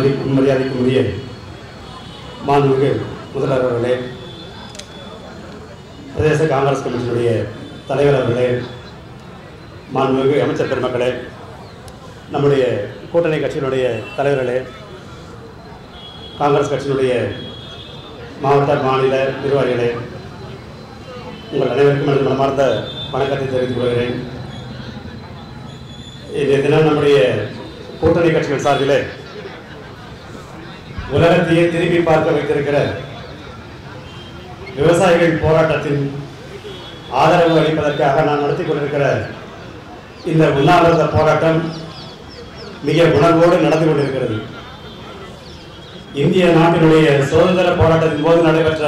மரியாதைக்குரிய மாண்புமிகு முதல்வர் அவர்களே, பிரதேச காங்கிரஸ் கமிட்டியினுடைய தலைவர் அவர்களே, மாண்புமிகு அமைச்சர் பெருமக்களே, நம்முடைய கூட்டணி கட்சியினுடைய தலைவர்களே, காங்கிரஸ் கட்சியினுடைய மாவட்ட மாநில நிர்வாகிகளே, உங்கள் அனைவருக்கும் எனது மனமார்ந்த வணக்கத்தை தெரிவித்துக் கொள்கிறேன். இன்றைய தினம் நம்முடைய கூட்டணி கட்சிகள் சார்பிலே உலகத்தையே திரும்பி பார்க்க வைத்திருக்கிற விவசாயிகள் போராட்டத்தின் ஆதரவு அளிப்பதற்காக நான் நடத்தி கொண்டிருக்கிற இந்த உண்ணாவிரத போராட்டம் மிக உணர்வோடு நடந்து கொண்டிருக்கிறது. இந்திய நாட்டினுடைய சுதந்திர போராட்டத்தின் போது நடைபெற்ற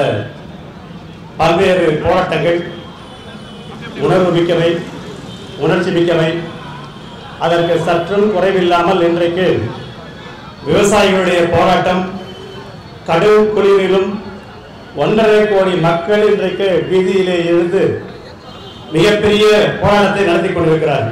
பல்வேறு போராட்டங்கள் உணர்வு மிக்கவை, உணர்ச்சி மிக்கவை. அதற்கு சற்றும் குறைவில்லாமல் இன்றைக்கு விவசாயிகளுடைய போராட்டம் கடும் குளிரிலும் 1.5 கோடி மக்கள் இன்றைக்கு வீதியிலே இருந்து மிகப்பெரிய போராட்டத்தை நடத்தி கொண்டிருக்கிறார்கள்.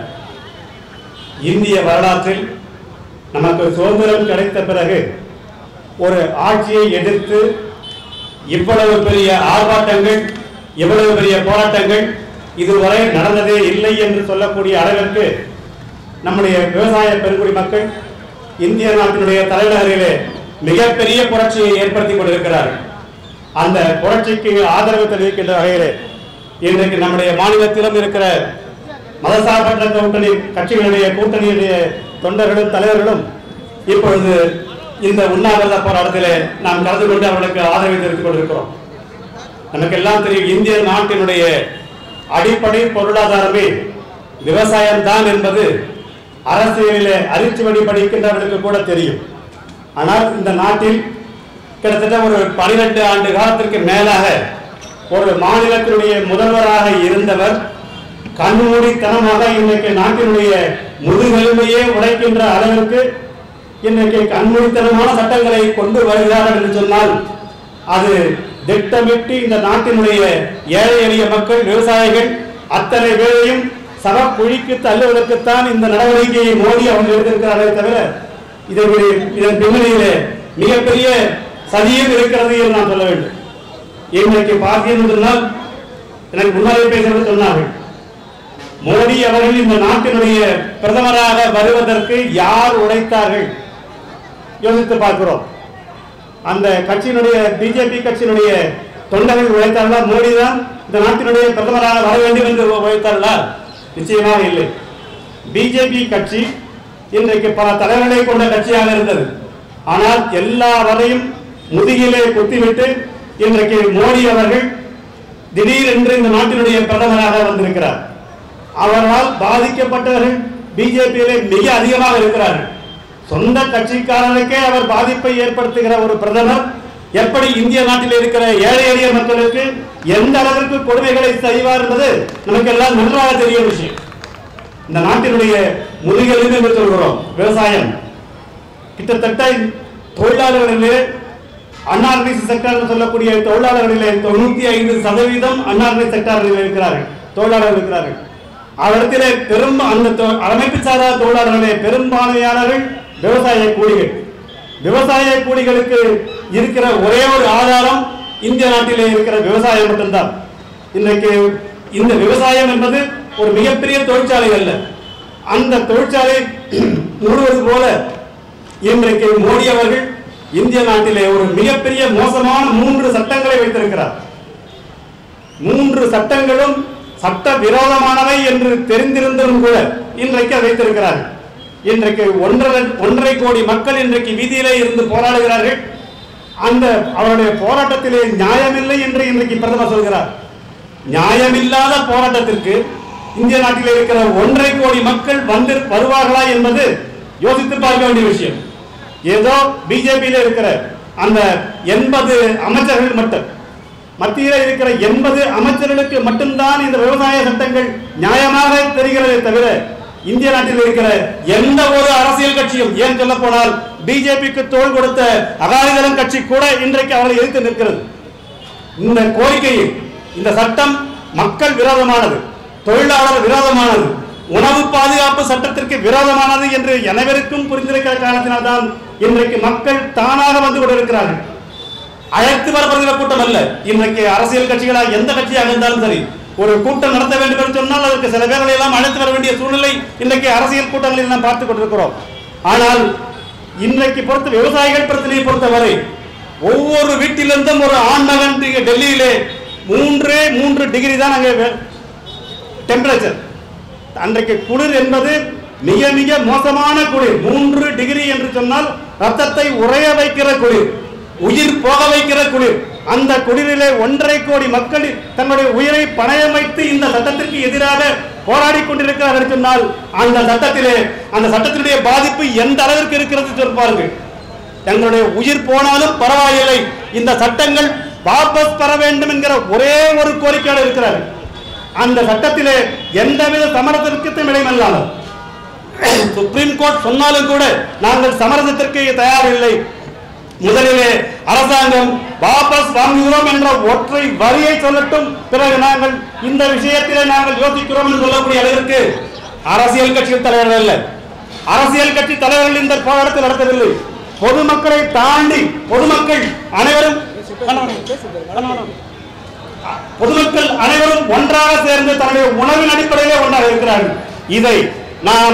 இந்திய வரலாற்றில் நமக்கு சுதந்திரம் கிடைத்த பிறகு ஒரு ஆட்சியை எதிர்த்து இவ்வளவு பெரிய ஆர்ப்பாட்டங்கள், இவ்வளவு பெரிய போராட்டங்கள் இதுவரை நடந்ததே இல்லை என்று சொல்லக்கூடிய அளவிற்கு நம்முடைய விவசாய பெருங்குடி மக்கள் இந்திய நாட்டினுடைய தலைநகரிலே மிகப்பெரிய புரட்சியை ஏற்படுத்தி கொண்டிருக்கிறார்கள். அந்த புரட்சிக்கு ஆதரவு தெரிவிக்கின்ற வகையிலே இன்றைக்கு நம்முடைய மாநிலத்திலும் இருக்கிற மதசார்பற்ற கூட்டணி கட்சிகளுடைய கூட்டணியுடைய தொண்டர்களும் தலைவர்களும் இப்பொழுது இந்த உண்ணாவிரத போராட்டத்திலே நாம் கலந்து கொண்டு அவர்களுக்கு ஆதரவை தெரிவித்துக் கொண்டிருக்கிறோம். நமக்கெல்லாம் தெரியும், இந்திய நாட்டினுடைய அடிப்படை பொருளாதாரமே விவசாயம்தான் என்பது அரசியலிலே அரிச்சுவடி படிக்கின்றவர்களுக்கு கூட தெரியும். ஆனால் இந்த நாட்டில் கிட்டத்தட்ட ஒரு 12 ஆண்டு காலத்திற்கு மேலாக ஒரு மாநிலத்தினுடைய முதல்வராக இருந்தவர் கண்மூடித்தனமாக இன்றைக்கு நாட்டினுடைய முதுகெலும்பையே உடைக்கின்ற அளவிற்கு இன்றைக்கு கண்மூடித்தனமான சட்டங்களை கொண்டு வருகிறார்கள் என்று சொன்னால் அது திட்டமிட்டு இந்த நாட்டினுடைய ஏழை எளிய மக்கள், விவசாயிகள் அத்தனை பேரையும் சவக்குழிக்கு தள்ளுவதற்குத்தான் இந்த நடவடிக்கையை மோடி அவர்கள் எடுத்திருக்கிறார்களே தவிர இதன் பின்னணியிலே மிகப்பெரிய சதியும் இருக்கிறது என்று நான் சொல்ல வேண்டும். இன்றைக்கு பார்த்தீர்கள் சொன்னால், எனக்கு முன்னாலே பேசுவது சொன்னார்கள், மோடி அவர்கள் இந்த நாட்டினுடைய பிரதமராக வருவதற்கு யார் உழைத்தார்கள் யோசித்து பார்க்கிறோம். அந்த கட்சியினுடைய பிஜேபி கட்சியினுடைய தொண்டர்கள் உழைத்தார்களா? மோடி தான் இந்த நாட்டினுடைய பிரதமராக வர வேண்டும் என்று உழைத்தார்களா? நிச்சயமாக இல்லை. பிஜேபி கட்சி இன்றைக்கு பல தலைவர்களை கொண்ட கட்சியாக இருந்தது. ஆனால் எல்லாவரையும் முதுகிலே குத்திவிட்டு இன்றைக்கு மோடி அவர்கள் திடீரென்று இந்த நாட்டினுடைய பிரதமராக வந்திருக்கிறார். அவரால் பாதிக்கப்பட்டவர்கள் பிஜேபியிலே மிக அதிகமாக இருக்கிறார்கள். சொந்த கட்சிக்காரருக்கே அவர் பாதிப்பை ஏற்படுத்துகிற ஒரு பிரதமர் எப்படி இந்திய நாட்டில் இருக்கிற ஏழை எளிய மக்களுக்கு எந்த அளவிற்கு கொடுமைகளை செய்வார் என்பது நமக்கு எல்லாம் நன்றாக தெரிய விஷயம். இந்த நாட்டினுடைய முதுகெலும்பு என்று சொல்கிறோம் விவசாயம். கிட்டத்தட்ட தொழிலாளர்களிலே அன்ஆர்கனைஸ்டு செக்டார் சொல்லக்கூடிய தொழிலாளர்களிலே 95% அன்ஆர்கனைஸ்டு செக்டாரில் இருக்கிறார்கள், தொழிலாளர்கள் இருக்கிறார்கள். அவரிடத்திலே அந்த அமைப்பு சாரா தொழிலாளர்களே பெரும்பான்மையானவர்கள் விவசாய கூலிகள். விவசாய கூலிகளுக்கு இருக்கிற ஒரே ஒரு ஆதாரம் இந்திய நாட்டிலே இருக்கிற விவசாயம் மட்டும்தான். இன்றைக்கு இந்த விவசாயம் என்பது ஒரு மிகப்பெரிய தொழிற்சாலை அல்ல. அந்த தொழிற்சாலை முழுவது போல இன்றைக்கு மோடி அவர்கள் இந்திய நாட்டிலே ஒரு மிகப்பெரிய மோசமான 3 சட்டங்களை வைத்திருக்கிறார். 3 சட்டங்களும் சட்ட விரோதமானவை என்று தெரிந்திருந்தும் கூட இன்றைக்கு வைத்திருக்கிறார்கள். இன்றைக்கு 1.5 கோடி மக்கள் இன்றைக்கு வீதியிலே இருந்து போராடுகிறார்கள். அந்த அவருடைய போராட்டத்திலே நியாயமில்லை என்று இன்றைக்கு பிரதமர் சொல்கிறார். நியாயமில்லாத போராட்டத்திற்கு இந்திய நாட்டில் இருக்கிற 1.5 கோடி மக்கள் வருவார்களா என்பது யோசித்து பார்க்க வேண்டிய விஷயம். ஏதோ பிஜேபியில இருக்கிற அந்த 80 அமைச்சர்கள் மட்டும், மத்தியில் இருக்கிற 80 அமைச்சர்களுக்கு மட்டும்தான் இந்த விவசாய சட்டங்கள் நியாயமாக தெரிகிறதே தவிர இந்திய நாட்டில் இருக்கிற எந்த ஒரு அரசியல் கட்சியும், ஏன் சொல்ல போனால் பிஜேபிக்கு தோள் கொடுத்த அகாலிதளம் கட்சி கூட இன்றைக்கு அவரை எதிர்த்து நிற்கிறது. இந்த கோரிக்கையில் இந்த சட்டம் மக்கள் விரோதமானது, தொழிலாளர் விரோதமானது, உணவு பாதுகாப்பு சட்டத்திற்கு விரோதமானது என்று அனைவருக்கும் புரிந்திருக்கிற காரணத்தினால்தான் இன்றைக்கு மக்கள் தானாக வந்து கொண்டிருக்கிறார்கள். அழைத்து வரப்படுகிற கூட்டம் அல்ல. இன்றைக்கு அரசியல் கட்சிகளாக எந்த கட்சியாக இருந்தாலும் சரி, ஒரு கூட்டம் நடத்த வேண்டும் என்று சொன்னால் அதற்கு சில பேர்களை எல்லாம் அழைத்து வர வேண்டிய சூழ்நிலை இன்றைக்கு அரசியல் கூட்டங்களில் நாம் பார்த்துக் கொண்டிருக்கிறோம். ஆனால் இன்றைக்கு பொறுத்த விவசாயிகள் பிரச்சனையை பொறுத்தவரை ஒவ்வொரு வீட்டிலிருந்தும் ஒரு ஆண்மகன் டெல்லியிலே 3 டிகிரி தான் அங்கே டெம்பரேச்சர். அன்றைக்கு குளிர் என்பது மிக மிக மோசமான குளிர். 3 டிகிரி என்று சொன்னால் ரத்தத்தை உறைய வைக்கிற குளிர், உயிர் போக வைக்கிற குளிர். அந்த குளிரிலே 1.5 கோடி மக்கள் தங்களுடைய உயிரை பணயம் வைத்து இந்த சட்டத்திற்கு எதிராக போராடி கொண்டிருக்கிறார்கள் சொன்னால் அந்த சட்டத்தினுடைய பாதிப்பு எந்த அளவிற்கு இருக்கிறது சொல்வார்கள். தங்களுடைய உயிர் போனாலும் பரவாயில்லை, இந்த சட்டங்கள் வாபஸ் பெற வேண்டும் என்கிற ஒரே ஒரு கோரிக்கையோடு இருக்கிறார்கள். அந்த சட்டத்திலே எந்தவித சமரசத்திற்கும் இடமில்லாமல் சுப்ரீம் கோர்ட் சொன்னாலும் கூட நாங்கள் சமரசத்திற்கு தயாரில்லை. முதலிலே அரசாங்கம் வாபஸ் வாங்குகிறோம் என்ற ஒற்றை வரியை சொல்லட்டும், பிறகு நாங்கள் இந்த விஷயத்திலே நாங்கள் யோசிக்கிறோம் என்று சொல்லக்கூடிய அளவிற்கு அரசியல் கட்சி தலைவர்கள் அல்ல. அரசியல் கட்சி தலைவர்கள் இந்த போராட்டத்தில் நடத்தவில்லை. பொதுமக்களை தாண்டி பொதுமக்கள் அனைவரும் ஒன்றாக சேர்ந்து தன்னுடைய உணவின் அடிப்படையிலே ஒன்றாக இருக்கிறார்கள். இதை நாம்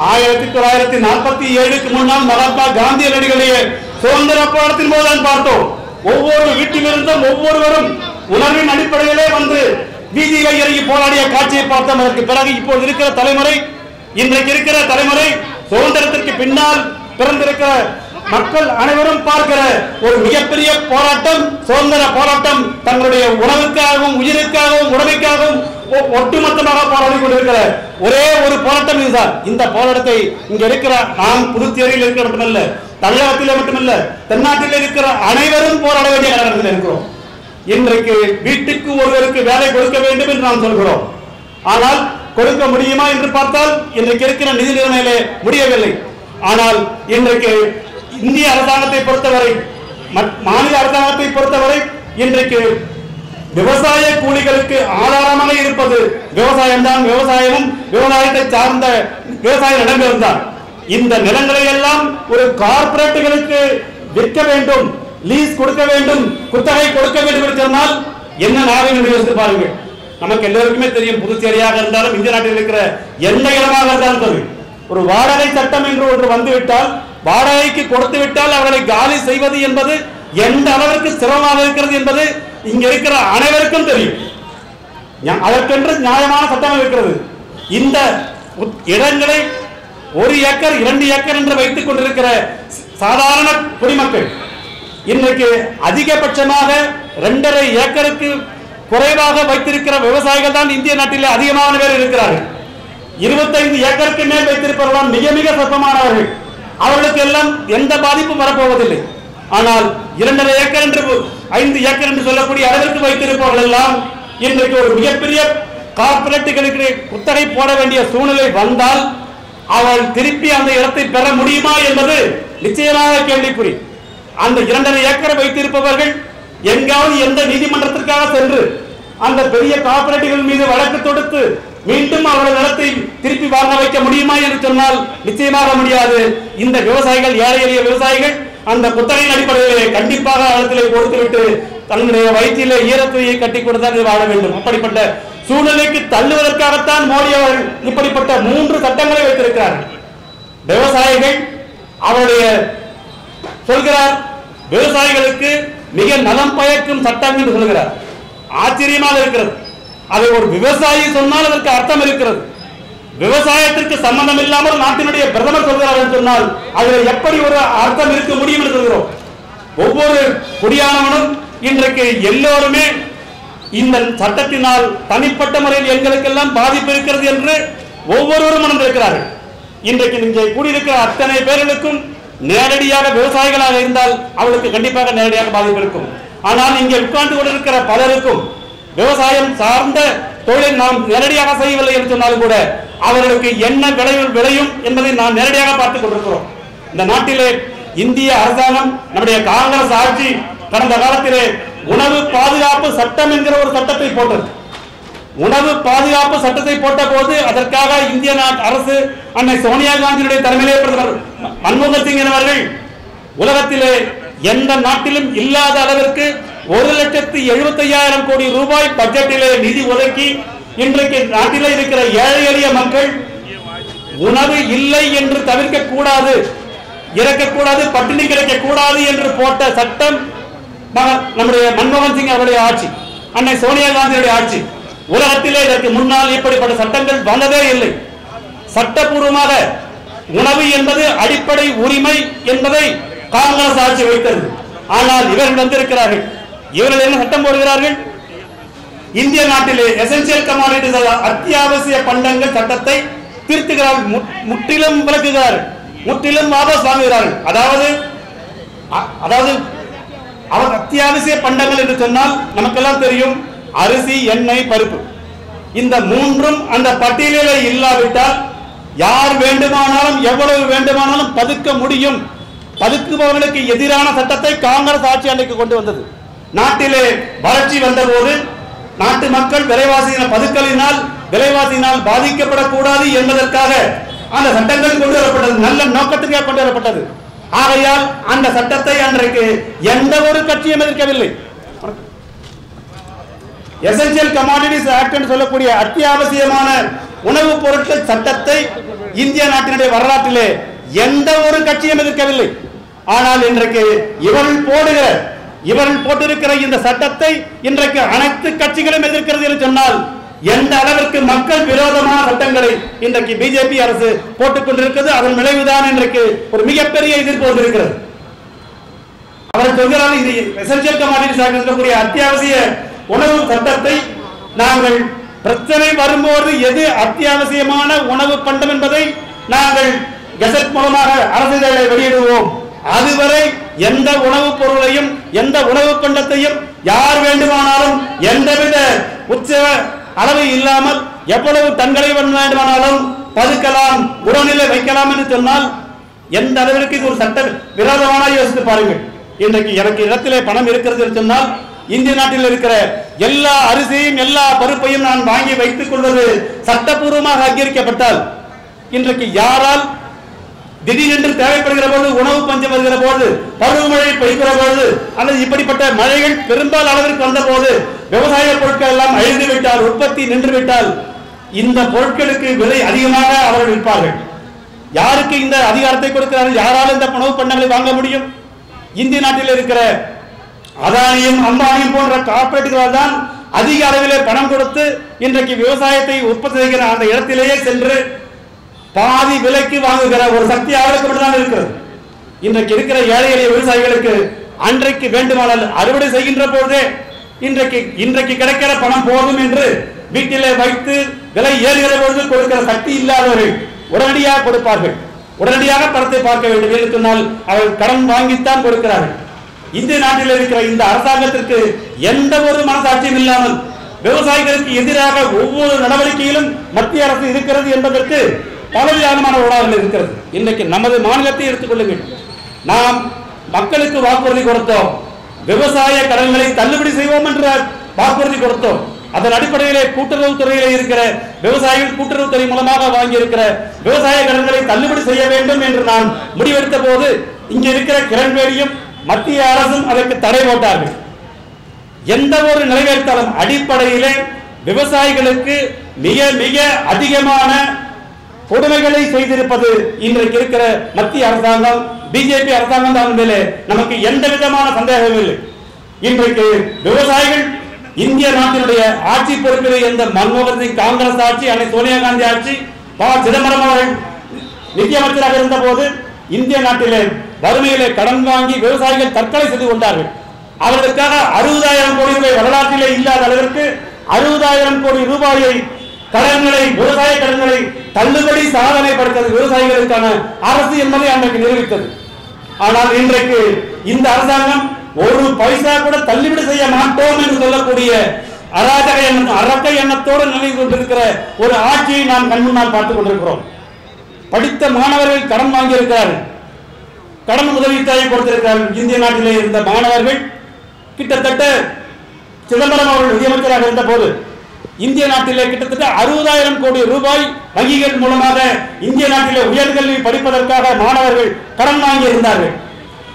1947க்கு முன்னால் மகாத்மா காந்தியடிகளுடைய சுதந்திர போராட்டத்தின் போது பார்த்தோம். ஒவ்வொரு வீட்டிலிருந்தும் ஒவ்வொருவரும் உணர்வின் அடிப்படையிலே வந்து வீதியில் இறங்கி போராடிய காட்சியை பார்த்தோம். அதற்கு பிறகு இப்போது இருக்கிற தலைமுறை, இன்றைக்கு இருக்கிற தலைமுறை, சுதந்திரத்திற்கு பின்னால் பிறந்திருக்கிற மக்கள் அனைவரும் பார்க்கிற ஒரு மிகப்பெரிய போராட்டம், சுதந்திர போராட்டம். தங்களுடைய உணவுக்காகவும் உயிருக்காகவும் உடமைக்காகவும் ஒட்டுமொத்தமாக போராடி கொண்டிருக்கிற ஒரே ஒரு போராட்டம் இதுதான். இந்த போராட்டத்தை இங்க இருக்கிற நாம் புதுச்சேரியில் இருக்கிற மட்டுமல்ல, தமிழகத்திலே மட்டுமல்ல, தென்னாட்டில் இருக்கிற அனைவரும் போராட வேண்டிய காலத்தில் இருக்கிறோம். இன்றைக்கு வீட்டுக்கு ஒருவருக்கு வேலை கொடுக்க வேண்டும் என்று நாம் சொல்கிறோம். ஆனால் கொடுக்க முடியுமா என்று பார்த்தால் இன்றைக்கு இருக்கிற நிதி நிலைமையிலே முடியவில்லை. ஆனால் இன்றைக்கு இந்திய அரசாங்கத்தை பொறுத்தவரை, மாநில அரசாங்கத்தை பொறுத்தவரை இன்றைக்கு விவசாய கூலிகளுக்கு ஆதாரமாக இருப்பது விவசாயம் தான். விவசாயமும் விவசாயத்தை சார்ந்த விவசாய நிலங்கள் தான். இந்த நிலங்களை எல்லாம் ஒரு கார்பரேட்டுகளுக்கு விற்க வேண்டும், லீஸ் கொடுக்க வேண்டும், குத்தகை கொடுக்க வேண்டும் என்று சொன்னால் என்ன நாகரிகம் யோசித்து பாருங்கள். நமக்கு எல்லோருக்குமே தெரியும், புதுச்சேரியாக இருந்தாலும் இந்திய நாட்டில் இருக்கிற எந்த இடமாக இருந்தாலும் சரி, ஒரு வாடகை சட்டம் என்று ஒன்று வந்துவிட்டால், வாடகைக்கு கொடுத்து விட்டால் அவர்களை காலி செய்வது என்பது எந்த அளவிற்கு சிரமமாக இருக்கிறது என்பது இங்க இருக்கிற அனைவருக்கும் தெரியும். அதற்கென்று நியாயமான சட்டம் இருக்கிறது. இந்த இடங்களை 1 ஏக்கர் 2 ஏக்கர் என்று வைத்துக் கொண்டிருக்கிற சாதாரண குடிமக்கள் இன்றைக்கு அதிகபட்சமாக 2.5 ஏக்கருக்கு குறைவாக வைத்திருக்கிற விவசாயிகள் தான் இந்திய நாட்டிலே அதிகமான பேர் இருக்கிறார்கள். 25 ஏக்கருக்கு மேல் வைத்திருப்பவர்கள் மிக மிக சொற்பமானவர்கள். அவர்களுக்கு எல்லாம் எந்த பாதிப்பும் வரப்போவதில்லை. ஆனால் 2.5 ஏக்கர் என்று 5 ஏக்கர் என்று சொல்லக்கூடிய அளவிற்கு வைத்திருப்பவர்கள் எல்லாம் இன்றைக்கு ஒரு மிகப்பெரிய கார்பரேட்டுகளுக்கு குத்தகை போட வேண்டிய சூழ்நிலை வந்தால் அவள் திருப்பி அந்த இடத்தை பெற முடியுமா என்பது நிச்சயமாக கேள்விக்குறி. அந்த 2.5 ஏக்கரை வைத்திருப்பவர்கள் எங்காவது எந்த நீதிமன்றத்திற்காக சென்று அந்த பெரிய கார்பரேட்டுகள் மீது வழக்கு தொடுத்து மீண்டும் அவர்கள் நிலத்தை திருப்பி வாங்க வைக்க முடியுமா என்று சொன்னால் நிச்சயமாக முடியாது. இந்த விவசாயிகள், ஏழை எளிய விவசாயிகள் அந்த குத்தகையின் அடிப்படையிலே கண்டிப்பாக இடத்திலே கொடுத்துவிட்டு தன்னுடைய வயிற்றிலே ஈரத்துறையை கட்டி கொடுத்தால் வாழ வேண்டும். அப்படிப்பட்ட சூழ்நிலைக்கு தள்ளுவதற்காகத்தான் மோடி அவர்கள் இப்படிப்பட்ட 3 சட்டங்களை வைத்திருக்கிறார்கள். விவசாயிகள் அவருடைய சொல்கிறார், விவசாயிகளுக்கு மிக நலம் பயக்கும் சட்டம் என்று சொல்கிறார். ஆச்சரியமாக இருக்கிறது. அதை ஒரு விவசாயி சொன்னால் அதற்கு அர்த்தம் இருக்கிறது. விவசாயத்திற்கு சம்பந்தம் இல்லாமல் நாட்டினுடைய பிரதமர் சொல்கிறார் என்று சொன்னால் அதில் எப்படி ஒரு அர்த்தம் இருக்க முடியும் என்று சொல்கிறோம். ஒவ்வொரு குடியானவனும் இன்றைக்கு எல்லோருமே இந்த சட்டத்தினால் தனிப்பட்ட முறையில் எங்களுக்கெல்லாம் பாதிப்பு இருக்கிறது என்று ஒவ்வொருவரும் உணர்ந்திருக்கிறார்கள். இன்றைக்கு இங்கே கூடியிருக்கிற அத்தனை பேர்களுக்கும் நேரடியாக விவசாயிகளாக இருந்தால் அவளுக்கு கண்டிப்பாக நேரடியாக பாதிப்பு இருக்கும். ஆனால் இங்கே உட்கார்ந்து கொண்டிருக்கிற பலருக்கும் விவசாயம் சார்ந்த தொழிலை நாம் நேரடியாக செய்யவில்லை என்று சொன்னாலும் கூட அவர்களுக்கு என்ன விளையும் என்பதை நாம் நேரடியாக பார்த்துக் கொண்டிருக்கிறோம். இந்த நாட்டிலே இந்திய அரசாங்கம், நம்முடைய காங்கிரஸ் ஆட்சி கடந்த காலத்திலே உணவு பாதுகாப்பு சட்டம் என்கிற ஒரு சட்டத்தை போட்டது. உணவு பாதுகாப்பு சட்டத்தை போட்ட போது அதற்காக இந்திய அரசு அன்னை சோனியா காந்தியுடைய தலைமையிலே பிரதமர் மன்மோகன் சிங் அவர்கள் உலகத்திலே எந்த நாட்டிலும் இல்லாத அளவிற்கு 1,75,000 கோடி ரூபாய் பட்ஜெட்டிலே நிதி ஒதுக்கி இன்றைக்கு நாட்டிலே இருக்கிற ஏழை எளிய மக்கள் உணவு இல்லை என்று தவிர்க்க கூடாது, இறக்கக்கூடாது, பட்டினி கிடைக்க கூடாது என்று போட்ட சட்டம் நம்முடைய மன்மோகன் சிங் அவருடைய ஆட்சி, அன்னை சோனியா காந்தியுடைய ஆட்சி. உலகத்திலே இதற்கு முன்னால் இப்படிப்பட்ட சட்டங்கள் வந்ததே இல்லை. சட்டப்பூர்வமாக உணவு என்பது அடிப்படை உரிமை என்பதை காங்கிரஸ் ஆட்சி வைத்தது. ஆனால் இவர்கள் வந்திருக்கிறார்கள், இவர்கள் என்ன சட்டம் போடுகிறார்கள்? இந்திய நாட்டிலே எசென்சியல் கமாடிட்டிஸ் அத்தியாவசிய பண்டங்கள் சட்டத்தை திருத்துகிறார்கள், முற்றிலும் விலக்குகிறார்கள், முற்றிலும் வாபஸ் வாங்குகிறார்கள். அதாவது அவர் அத்தியாவசிய பண்டங்கள் என்று சொன்னால் நமக்கெல்லாம் தெரியும், அரிசி, எண்ணெய், பருப்பு, இந்த மூன்றும் அந்த பட்டியலிலே இல்லாவிட்டால் யார் வேண்டுமானாலும் எவ்வளவு வேண்டுமானாலும் பதுக்க முடியும். பதுக்குபவர்களுக்கு எதிரான சட்டத்தை காங்கிரஸ் ஆட்சி அன்றைக்கு கொண்டு வந்தது. நாட்டிலே வறட்சி வந்தபோது நாட்டு மக்கள் பதுக்கலினால் விலைவாசியினால் பாதிக்கப்படக்கூடாது என்பதற்காக அந்த சட்டங்கள் கொண்டு வரப்பட்டது, நல்ல நோக்கத்துக்காக கொண்டு வரப்பட்டது. ஆகையால் அந்த சட்டத்தை அன்றைக்கு எந்த ஒரு கட்சியும் எதிர்க்கவில்லை. எசென்சியல் கமாடிட்டிஸ் ஆக்ட் என்று சொல்லக்கூடிய அத்தியாவசியமான உணவுப் பொருட்கள் சட்டத்தை இந்திய நாட்டினுடைய வரலாற்றிலே எந்த ஒரு கட்சியும் எதிர்க்கவில்லை. ஆனால் இன்றைக்கு இவர்கள் போட்டிருக்கிற இந்த சட்டத்தை இன்றைக்கு அனைத்து கட்சிகளும் எதிர்க்கிறது என்று சொன்னால் எந்த அளவிற்கு மக்கள் விரோதமான சட்டங்களை இன்றைக்கு பிஜேபி அரசு போட்டுக் கொண்டிருக்கிறது. அதன் விளைவுதான் இன்றைக்கு ஒரு மிகப்பெரிய எதிர்ப்பு வந்திருக்கிறது. அவர் சொல்கிறார்கள், இது எசென்சியல் கமாடிட்டிஸ் ஆக்ட் இருக்கக்கூடிய அத்தியாவசிய உணவு சட்டத்தை நாங்கள் பிரச்சனை வரும்போது எது அத்தியாவசியமான உணவு பண்டம் என்பதை நாங்கள் கெசட் மூலமாக அரசிதழை வெளியிடுவோம். அதுவரை எந்த உணவுப் பொருளையும் எந்த உணவு பண்டத்தையும் யார் வேண்டுமானாலும் எந்தவித உச்ச அளவு இல்லாமல் எவ்வளவு தங்களை வேண்டுமானாலும் பதுக்கலாம், உரநிலை வைக்கலாம் என்று சொன்னால் எந்த அளவிற்கு இது ஒரு சட்ட விரோதமான யோசித்து பாருங்கள். இன்றைக்கு எனக்கு இடத்திலே பணம் இருக்கிறது என்று சொன்னால் இந்திய நாட்டில் இருக்கிற எல்லா அரிசியும் எல்லா பருப்பையும் நான் வாங்கி வைத்துக் கொள்வது சட்டப்பூர்வமாக அங்கீகரிக்கப்பட்டால் இன்றைக்கு யாரால் திடீரென்று தேவைப்படுகிற போது, உணவு பஞ்சம் வருகிற போது, பருவமழை பெய்கிற போது, அல்லது இப்படிப்பட்ட மழைகள் பெரும்பால் அளவிற்கு வந்த போது விவசாய பொருட்கள் எல்லாம் அழிந்து விட்டால், உற்பத்தி நின்று விட்டால் இந்த பொருட்களுக்கு விலை அதிகமாக அவர்கள் விற்பார்கள். யாருக்கு இந்த அதிகாரத்தை கொடுக்கிறார்கள்? யாரால் இந்த உணவு பண்டங்களை வாங்க முடியும்? இந்திய நாட்டில் இருக்கிற அதானியும் அம்பானியும் போன்ற கார்பரேட்டுகளால் தான் அதிக அளவிலே பணம் கொடுத்து இன்றைக்கு விவசாயத்தை உற்பத்தி செய்கிற அந்த இடத்திலேயே சென்று பாதி விலைக்கு வாங்குகிற ஒரு சக்தி அவர்களுக்கு மட்டும்தான் இருக்கிறது. இன்றைக்கு இருக்கிற ஏழை எளிய விவசாயிகளுக்கு அன்றைக்கு வேண்டுமானால் அறுவடை செய்கின்ற போதே இன்றைக்கு கிடைக்கிற பணம் போதும் என்று வீட்டிலே வைத்து விலை ஏறுகிற பொழுது கொடுக்கிற சக்தி இல்லாதவர்கள் உடனடியாக கொடுப்பார்கள். உடனடியாக பணத்தை பார்க்க வேண்டும் என்று சொன்னால் அவர்கள் கடன் வாங்கித்தான் கொடுக்கிறார்கள். இந்திய நாட்டில் இருக்கிற இந்த அரசாங்கத்திற்கு எந்த ஒரு மனசாட்சியும் இல்லாமல் விவசாயிகளுக்கு எதிராக ஒவ்வொரு நடவடிக்கையிலும் மத்திய அரசு இருக்கிறது என்பதற்கு பலவிதமான உணர்வுகள் இருக்கிறது. இன்றைக்கு நமது மாநிலத்தை எடுத்துக்கொள்ளுங்கள். நாம் மக்களுக்கு வாக்குறுதி கொடுத்தோம், விவசாய கடன்களை தள்ளுபடி செய்வோம் என்ற வாக்குறுதி கொடுத்தோம். அதன் அடிப்படையிலே கூட்டுறவுத்துறையிலே இருக்கிற விவசாயிகள் கூட்டுறவுத்துறை மூலமாக வாங்கி இருக்கிற விவசாய கடன்களை தள்ளுபடி செய்ய வேண்டும் என்று நான் முடிவெடுத்த போது இங்கே இருக்கிற கிரண்பேடியும் மத்திய அரசும் அதற்கு தடை போட்டார்கள். எந்த ஒரு நிறைவேற்றாலும் அடிப்படையிலே விவசாயிகளுக்கு மிக மிக அதிகமான கொடுமைகளை செய்திருப்பது இன்றைக்கு இருக்கிற மத்திய அரசாங்கம், பிஜேபி அரசாங்கம் தான் மேலே நமக்கு எந்த விதமான சந்தேகமும் இல்லை. இன்றைக்கு விவசாயிகள் இந்திய நாட்டினுடைய ஆட்சி பொறுப்பில் எந்த மன்மோகன் சிங் காங்கிரஸ் ஆட்சி, அன்னை சோனியா காந்தி ஆட்சி, சிதம்பரம் அவர்கள் நிதியமைச்சராக இருந்த போது இந்திய நாட்டிலே வறுமையிலே கடன் வாங்கி விவசாயிகள் தற்கொலை செய்து கொண்டார்கள். அவர்களுக்காக 60,000 கோடி ரூபாய் வரலாற்றிலே இல்லாத அளவிற்கு 60,000 கோடி ரூபாயை கடன்களை, விவசாய கடன்களை தள்ளுபடி சாதனை படுத்தது விவசாயிகளுக்கான அரசு என்பதை அன்றைக்கு நிரூபித்தது. ஆனால் இன்றைக்கு இந்த அரசாங்கம் ஒரு பைசா கூட தள்ளுபடி செய்ய மாட்டோம் என்று சொல்லக்கூடிய அரக்க எண்ணத்தோடு நினைவு கொண்டிருக்கிற ஒரு ஆட்சியை நாம் கண்முன்னால் பார்த்துக் கொண்டிருக்கிறோம். படித்த மாணவர்கள் கடன் வாங்கி இருக்கிறார்கள், கடன் உதவித்தொகை கொடுத்திருக்கிறார்கள். இந்திய நாட்டிலே இருந்த மாணவர்கள் கிட்டத்தட்ட சிதம்பரம் அவர்கள் நிதியமைச்சராக இருந்த போது இந்திய நாட்டிலே கிட்டத்தட்ட 60,000 கோடி ரூபாய் வங்கிகள் மூலமாக இந்திய நாட்டிலே உயர்கல்வி படிப்பதற்காக மாணவர்கள் கடன் வாங்கி இருந்தார்கள்.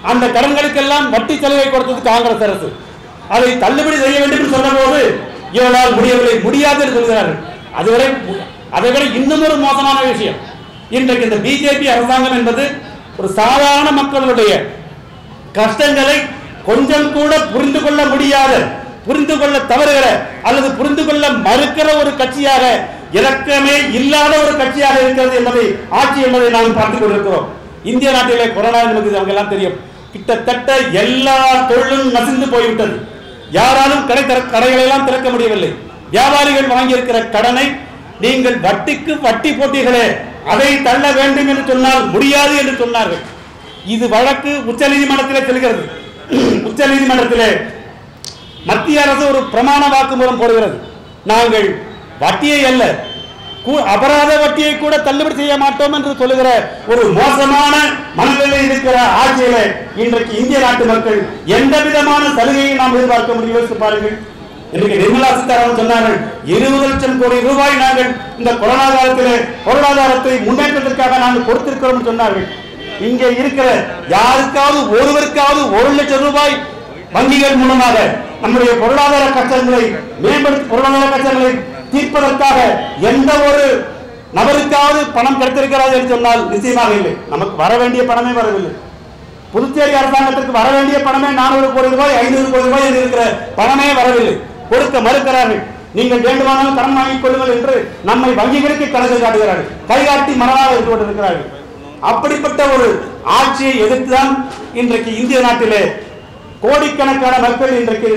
அந்த கடன்களுக்கெல்லாம் வட்டி சலுகை கொடுத்தது காங்கிரஸ் அரசு. அதை தள்ளுபடி செய்ய வேண்டும் என்று சொன்னபோது இவர்களால் முடியவில்லை, முடியாது என்று சொல்கிறார்கள். அதை விட இன்னும் ஒரு மோசமான விஷயம், இன்றைக்கு இந்த பிஜேபி அரசாங்கம் என்பது ஒரு சாதாரண மக்களுடைய கஷ்டங்களை கொஞ்சம் கூட புரிந்து கொள்ள முடியாத, புரிந்து கொள்ள தவறுகிற அல்லது புரிந்து கொள்ள மறுக்கிற ஒரு கட்சியாக, இலக்கமே இல்லாத ஒரு கட்சியாக இருக்கிறது என்பதை ஆட்சி என்பதை நாம் பார்த்துக் கொண்டிருக்கிறோம். இந்திய நாட்டிலே கொரோனா நமக்கு அவங்க எல்லாம் தெரியும். கிட்டத்தட்ட எல்லா தொழிலும் நசிந்து போய்விட்டது. யாராலும் கடைகளை எல்லாம் திறக்க முடியவில்லை. வியாபாரிகள் வாங்கியிருக்கிற கடனை நீங்கள் வட்டிக்கு வட்டி போட்டீர்களே, அதை தள்ள வேண்டும் என்று சொன்னால் முடியாது என்று சொன்னார்கள். இது வழக்கு உச்சநீதிமன்றத்திலே செல்கிறது. உச்சநீதிமன்றத்திலே மத்திய அரசு ஒரு பிரமாண வாக்குமூலம் போடுகிறது. நாங்கள் வட்டியை அல்ல, அபராத வட்டியை கூட தள்ளுபடி செய்ய மாட்டோம் என்று சொல்லுகிற ஒரு மோசமான மனநிலையில் இருக்கிற ஆட்சியில இன்றைக்கு இந்திய நாட்டு மக்கள் எந்த விதமான சலுகையை நாம் எதிர்பார்க்க முடியும் யோசித்து பாருங்கள். இன்றைக்கு நிர்மலா சீதாராமன் சொன்னார்கள், 20 லட்சம் கோடி ரூபாய் நாங்கள் இந்த கொரோனா காலத்திலே பொருளாதாரத்தை முன்னேற்றத்திற்காக நாங்கள் கொடுத்திருக்கிறோம் சொன்னார்கள். இங்கே இருக்கிற யாருக்காவது ஒருவருக்காவது 1 லட்சம் ரூபாய் வங்கிகள் மூலமாக நம்முடைய பொருளாதார கஷ்டங்களை பொருளாதார கஷ்டங்களை தீர்ப்பதற்காக எந்த ஒரு நபருக்காவது பணம் கிடைத்திருக்கிறது என்று சொன்னால் நிச்சயமாக இல்லை. நமக்கு வர வேண்டிய பணமே வரவில்லை. புதுச்சேரி அரசாங்கத்திற்கு வர வேண்டிய பணமே 400 கோடி ரூபாய் 500 கோடி ரூபாய் என்று இருக்கிற பணமே வரவில்லை. கொடுக்க மறுக்கிறார்கள். நீங்கள் வேண்டுமானாலும் கடன் வாங்கிக் கொள்ளுங்கள் என்று நம்மை வங்கிகளுக்கு கணக்கு காட்டுகிறார்கள். கைகாட்டி மனதாக இருந்து கொண்டிருக்கிறார்கள். அப்படிப்பட்ட ஒரு ஆட்சியை எதிர்த்துதான் இன்றைக்கு இந்திய நாட்டிலே கோடிக்கணக்கான மக்கள் இன்றைக்கு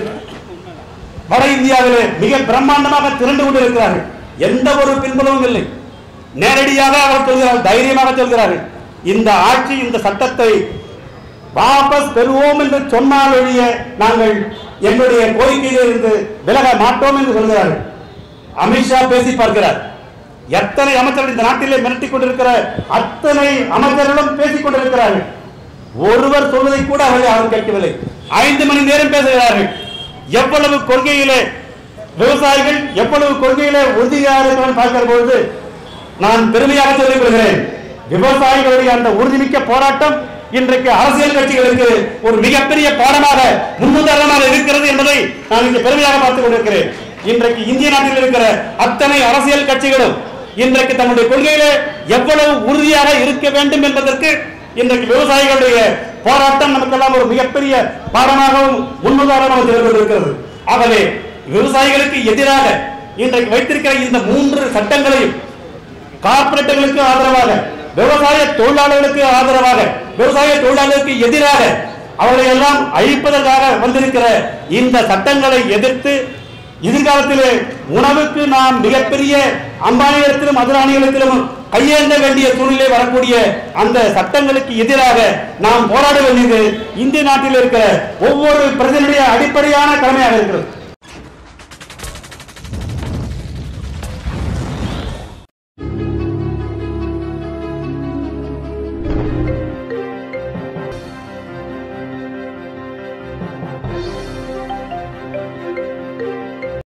வட இந்தியாவிலே மிக பிரம்மாண்டமாக திரண்டு கொண்டிருக்கிறார்கள். எந்த ஒரு பின்புலமும் இல்லை. நேரடியாக அவர் சொல்கிறார்கள், தைரியமாக சொல்கிறார்கள், இந்த ஆட்சி இந்த சட்டத்தை வாபஸ் பெறுவோம் என்று சொன்னால் ஒழிய நாங்கள் எங்களுடைய கோரிக்கையில் இருந்து விலக மாட்டோம் என்று சொல்கிறார்கள். அமித்ஷா பேசி பார்க்கிறார். எத்தனை அமைச்சர்கள் இந்த நாட்டிலே மிரட்டிக் கொண்டிருக்கிற அத்தனை அமைச்சர்களும் பேசிக் கொண்டிருக்கிறார்கள். ஒருவர் சொல்வதை கூட அவர்கள் கேட்கவில்லை. 5 மணி நேரம் பேசுகிறார்கள். எவ்வளவு கொள்கையிலே விவசாயிகள் எவ்வளவு கொள்கையிலே உறுதியாக பார்க்கிற பொழுது நான் பெருமையாக சொல்லிக் கொள்கிறேன், விவசாயிகளுடைய அந்த உறுதிமிக்க போராட்டம் இன்றைக்கு அரசியல் கட்சிகளுக்கு ஒரு மிகப்பெரிய பாடமாக முன்னுதாரணமாக இருக்கிறது என்பதை நான் இங்கு பெருமையாக பார்த்துக் கொண்டிருக்கிறேன். இன்றைக்கு இந்திய நாட்டில் இருக்கிற அத்தனை அரசியல் கட்சிகளும் இன்றைக்கு தன்னுடைய கொள்கையிலே எவ்வளவு உறுதியாக இருக்க வேண்டும் என்பதற்கு இன்றைக்கு விவசாயிகளுடைய போராட்டம் நமக்கெல்லாம் ஒரு மிகப்பெரிய பாடமாகவும் முன்னுதாரணமாக இருக்கிறது. ஆகவே விவசாயிகளுக்கு எதிராக இன்றைக்கு வைத்திருக்கிற இந்த 3 சட்டங்களையும் கார்ப்பரேட்டுகளுக்கு ஆதரவாக, விவசாய தொழிலாளர்களுக்கு ஆதரவாக, விவசாய தொழிலாளர்களுக்கு எதிராக அவர்களை எல்லாம் அழிப்பதற்காக வந்திருக்கிற இந்த சட்டங்களை எதிர்த்து எதிர்காலத்திலே உணவுக்கு நாம் மிகப்பெரிய அம்பானியிடத்திலும் அதிராணிகளிடத்திலும் கையேந்த வேண்டிய சூழ்நிலை வரக்கூடிய அந்த சட்டங்களுக்கு எதிராக நாம் போராட வேண்டியது இந்திய நாட்டில் இருக்கிற ஒவ்வொரு பிரதிநிதியுடைய அடிப்படையான கடமையாக இருக்கிறது.